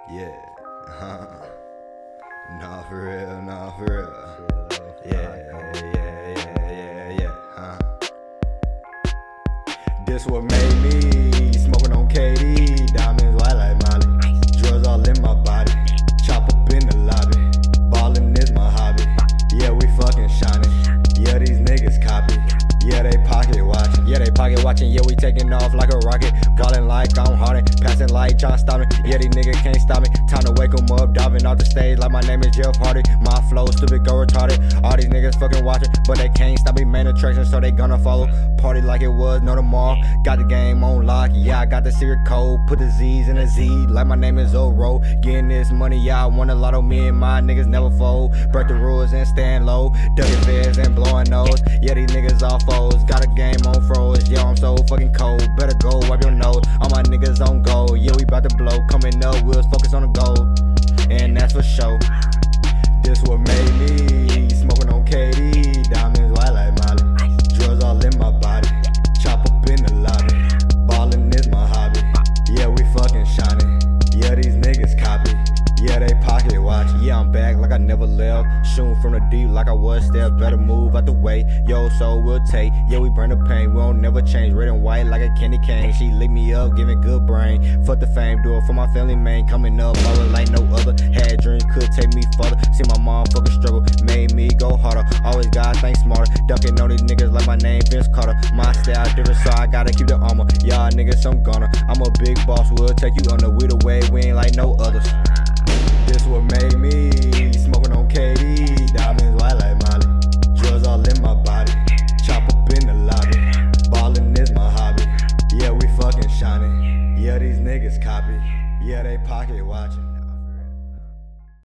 Yeah. Nah, for real, nah, for real. Yeah. This what made me smoking on KD, diamonds white like Molly, drugs all in my body, chop up in the lobby, ballin' is my hobby. Yeah, we fucking shining. Yeah, these niggas copy. Yeah, they pocket watching. Yeah, they pocket watching. Yeah, we taking off like a rocket, ballin' like I'm Harden, passing like John Stockton. Yeah, these niggas can't stop me. Time to wake 'em up, diving off the stage like my name is Jeff Hardy. My flow stupid, go retarded. All these niggas fucking watching, but they can't stop me. Main attraction, so they gonna follow. Party like it was no tomorrow. Got the game on lock. Yeah, I got the secret code. Put the Z's in a Z like my name is Oro. Getting this money, yeah, I won a lot of me and my niggas never fold. Break the rules and stand low. Ducking feds and blowing nose. Yeah, these niggas all foes. Got a game on froze. Yo, I'm so fucking cold. Better go wipe your nose. All my niggas on go. Yeah, we bout to blow. Coming up, we'll focus on the goal. And that's for sure. This what made me smoking on KD, diamonds white like Molly, drugs all in my body, chop up in the lobby, ballin' is my hobby. Yeah, we fucking shining. Yeah, these niggas copy. Yeah, they pocket watch. Yeah, I'm back like I never left. Shooting from the deep like I was there. Better move out the way. Yo, so we'll take. Yeah, we burn the pain. We don't never change. Red and white like a candy cane. She lick me up, give me good brain. Fuck the fame, do it for my family, man. Coming up, ballin' like no other. Had dreams, could take me further. See my mom fucking struggle, made me go harder. Always gotta think smarter. Ducking on these niggas like my name Vince Carter. My style different, so I gotta keep the armor. Y'all niggas, I'm gonna. I'm a big boss, we'll take you under. We the way, we ain't like no others. This what made me smoking on KD, diamonds white like Molly, drugs all in my body, chop up in the lobby, ballin' is my hobby. Yeah, we fucking shining. Yeah, these niggas copy. Yeah, they pocket watching.